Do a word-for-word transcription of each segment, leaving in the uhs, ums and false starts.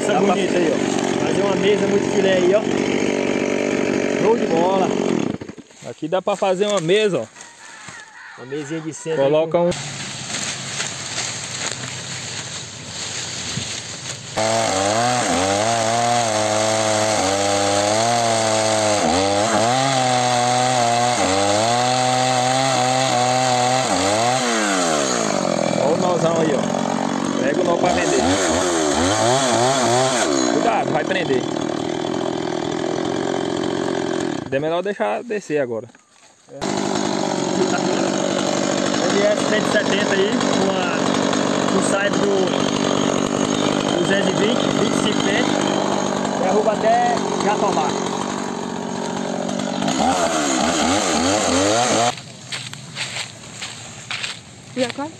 mesa Dá bonita pra... aí, ó. Fazer uma mesa muito filé aí, ó. Show de bola. Aqui dá pra fazer uma mesa, ó. Uma mesinha de centro. Coloca com... um... Olha o nozão aí, ó. Pega o nó pra vender. Cuidado, vai prender. É melhor deixar descer agora. É. L S cento e setenta aí, com o side do duzentos e vinte, vinte e cinco metros. Derruba até Jatobá. E agora?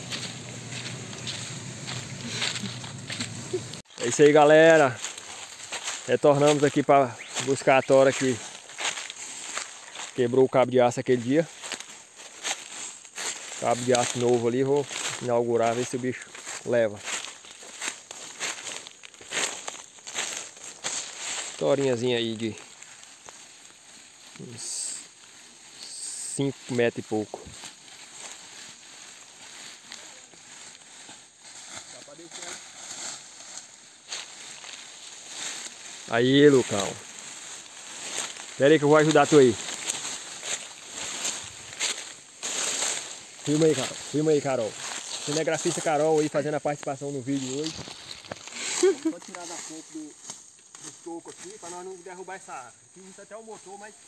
É isso aí, galera. Retornamos aqui para buscar a tora que quebrou o cabo de aço aquele dia. Cabo de aço novo ali, vou inaugurar, ver se o bicho leva. Torinhazinha aí de uns cinco metros e pouco. Aí, Lucão. Espera aí que eu vou ajudar tu aí. Filma aí, Carol. Filma aí, Carol. Cinegrafista Carol aí fazendo a participação no vídeo hoje. Vamos só tirar da ponta do, do toco aqui para nós não derrubar essa árvore. Fiz isso até o motor, mas...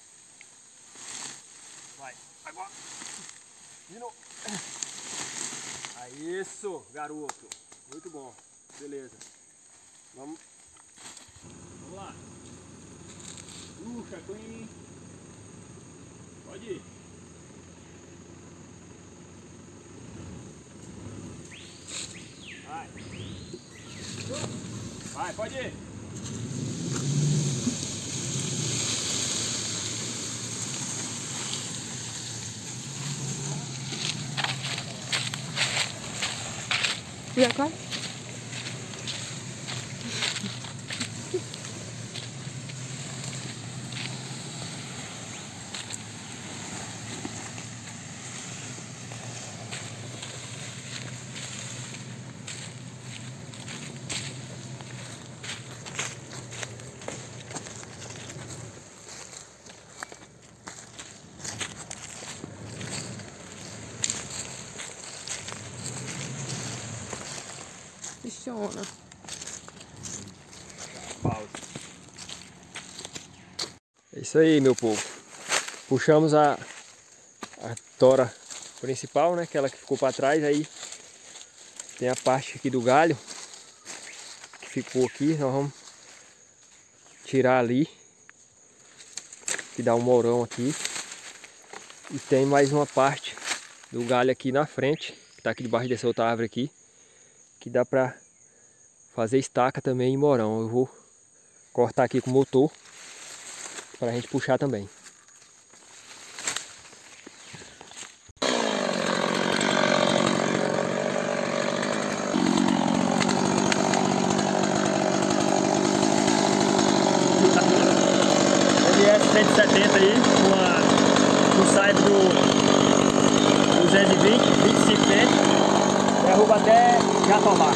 Vai. Agora. De novo. Aí, isso, garoto. Muito bom. Beleza. Vamos... Vamos lá. Puxa, Clean. Pode ir. Vai. Vai, pode ir. E agora? Funciona. Pausa. É isso aí, meu povo. Puxamos a, a tora principal, né? Aquela que ficou para trás. Aí tem a parte aqui do galho que ficou aqui. Nós vamos tirar ali, que dá um morão aqui. E tem mais uma parte do galho aqui na frente, que está aqui debaixo dessa outra árvore aqui, que dá para fazer estaca também em morão. Eu vou cortar aqui com o motor para a gente puxar também. L S cento e setenta aí, com, a, com o side do duzentos e vinte, vinte e cinco metros. Derruba até Jatobá.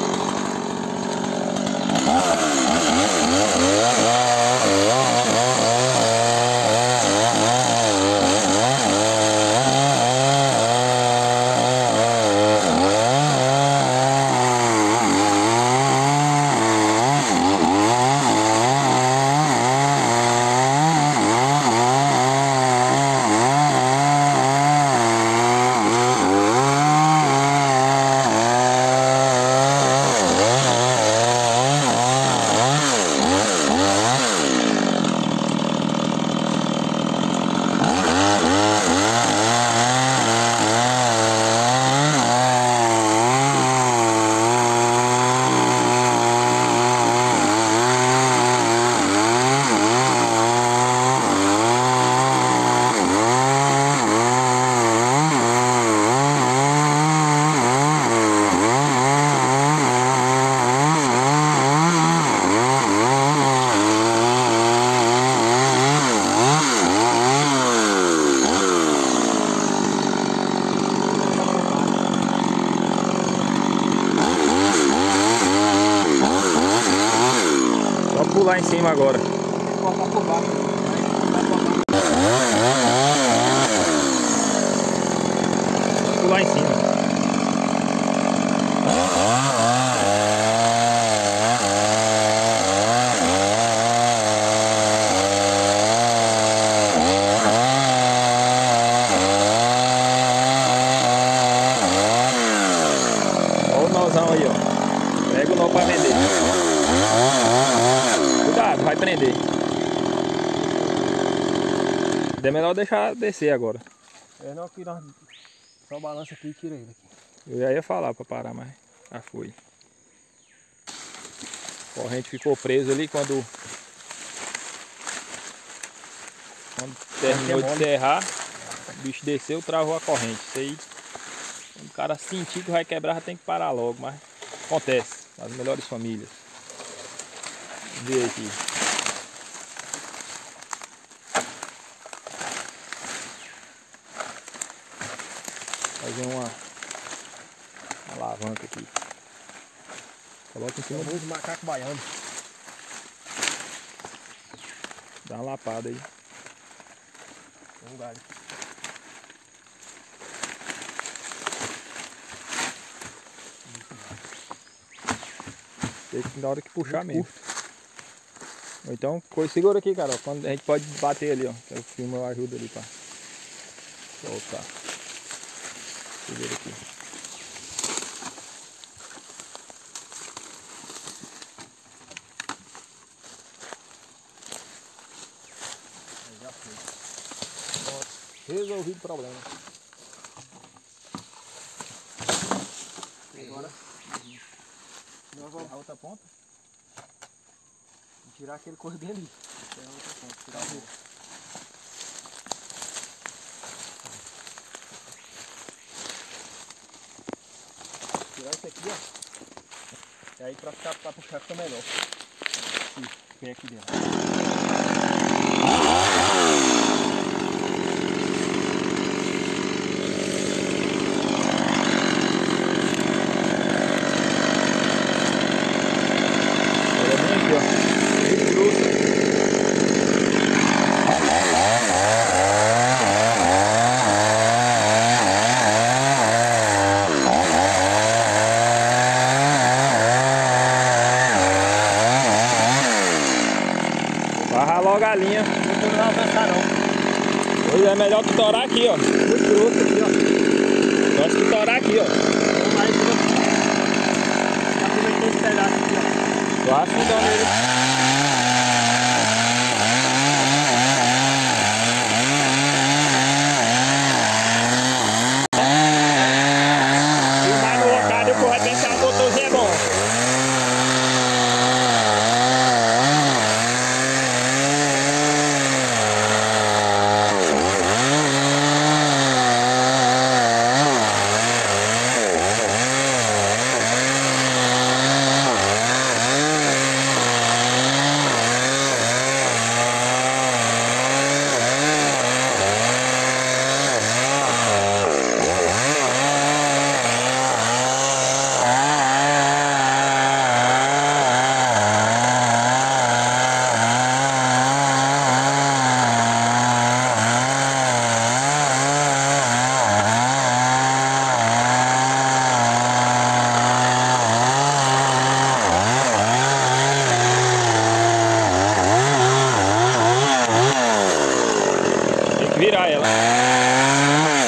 lá em cima agora. Tem que cortar por baixo. Lá em cima. Olha o nozão aí, ó. Pega o nó pra vender. Cuidado, vai prender. É melhor deixar descer agora. É não que nós só balança aqui e tira ele aqui. Eu já ia falar pra parar, mas já foi. A corrente ficou presa ali quando, quando terminou de serrar, o bicho desceu, travou a corrente. Isso aí, quando o cara sentir que vai quebrar, já tem que parar logo, mas acontece, nas melhores famílias. Vamos ver aqui. Fazer uma, uma alavanca aqui. Coloca em cima do Vamos macaco baiano. Dá uma lapada aí. Tem um galho. Tem que na hora que puxar mesmo. Ou então, coisa, segura aqui, cara. Ó, quando a gente pode bater ali, ó. Que o filme eu ajudo ali pra soltar. Segura aqui. Já foi. Pronto. Resolvido o problema. Agora nós vamos a outra ponta. E tirar aquele corpo bem ali. Tirar a outra ponta. Tirar o outro. Tirar isso aqui, ó. E aí pra, ficar, pra puxar fica melhor. Aqui, vem aqui dentro. Olha bem aqui, ó. Bem grosso. Barra logo a linha. Não vai alcançar não. Pois é, melhor tu torar aqui, ó. Muito grosso aqui, ó. Só se tu torar aqui, ó. Vamos mais aproveitar esse pedaço aqui, ó. Tu afundando ele. Filmar no local, depois vai pensar o motorzinho é bom. Tem que virar ela.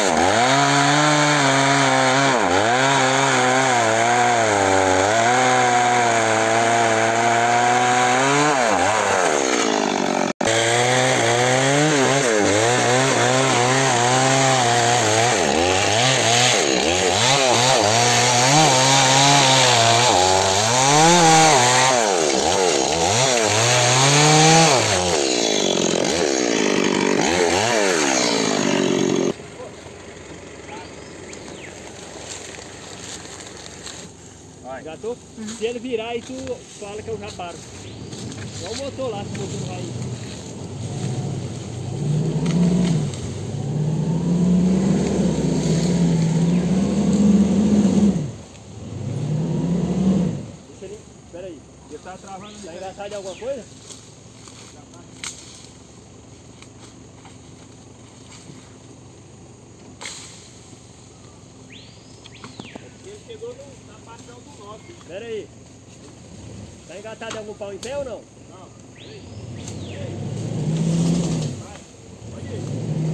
Já tô? Se ele virar aí tu fala que eu já paro. Igual o motor lá, se o motor não vai. Deixa ele. Pera aí. Ele tá travando. Tá engraçado de alguma coisa? chegou no, na parte do norte. Pera aí. Tá engatado em algum pau em pé ou não? Não, peraí. Peraí. Vai, pode ir.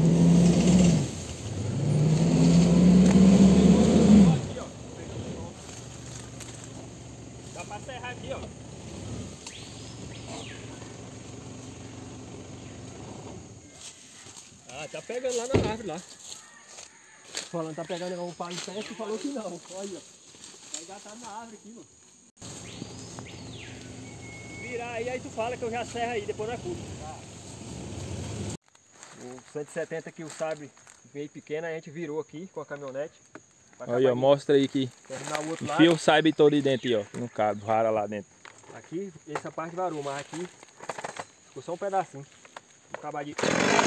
Aqui, ó. Dá pra serrar aqui, ó. Ah, tá pegando lá na árvore lá. Falando, tá pegando algum pau em pé, tu falou que não. Olha, tá engatado na árvore aqui, mano. Virar aí, aí tu fala que eu já serro aí, depois na curva. Tá. O cento e setenta aqui, o Sabre veio pequeno, a gente virou aqui com a caminhonete. Olha, mostra aí que terminar o outro enfia lado. o Sabre todo aí dentro aí, ó. Não cabe, vara lá dentro. Aqui, essa parte varou, mas aqui ficou só um pedacinho. Vou acabar de...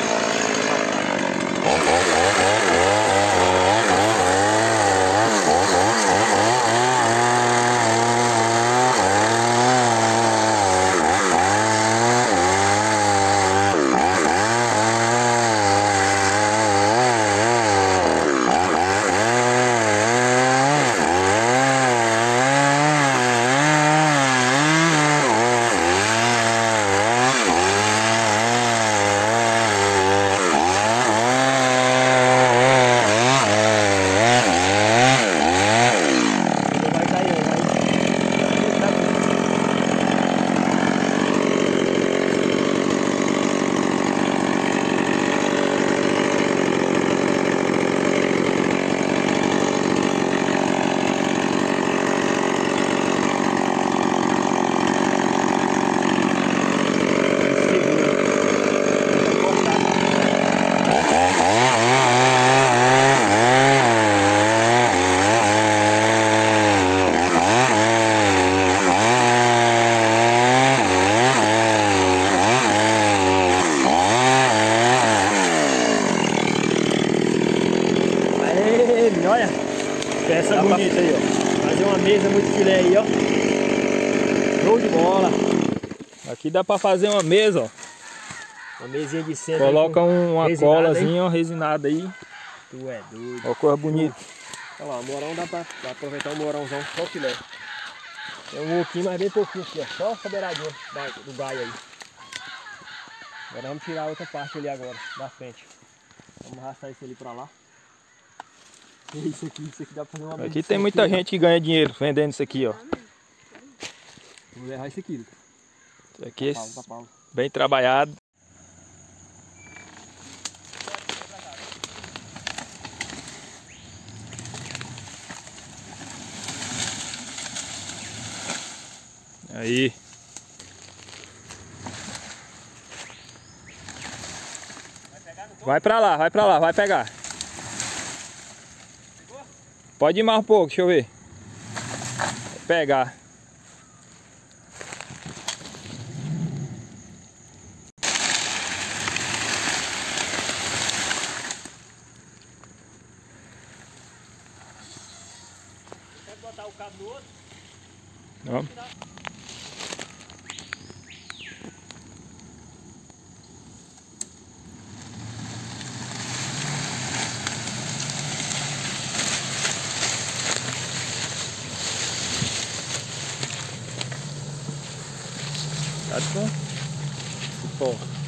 Olha, peça Dá bonita pra... aí, ó. Fazer uma mesa muito filé aí, ó. Show de bola. Aqui dá pra fazer uma mesa, ó. Uma mesinha de centro. Coloca um, uma resinada, colazinha, ó, resinada aí. Tu é doido. Ó, coisa bonita. Olha lá, o morão dá pra, dá pra aproveitar o morãozão só filé. Tem um oquinho, mas bem pouquinho aqui, ó. Só essa beiradinha da, do galho aí. Agora vamos tirar a outra parte ali agora, da frente. Vamos arrastar isso ali pra lá. Isso aqui, isso aqui dá pra fazer uma mesa. Aqui tem muita gente que ganha dinheiro vendendo isso aqui, ó. Vamos levar isso aqui. Isso aqui é Tá pau, tá pau. bem trabalhado. Aí. Vai pra lá, vai pra lá, vai pegar. Pode ir mais um pouco, deixa eu ver. Vai pegar. Pode botar o cabo no outro? Vamos. Tá bom? Bom.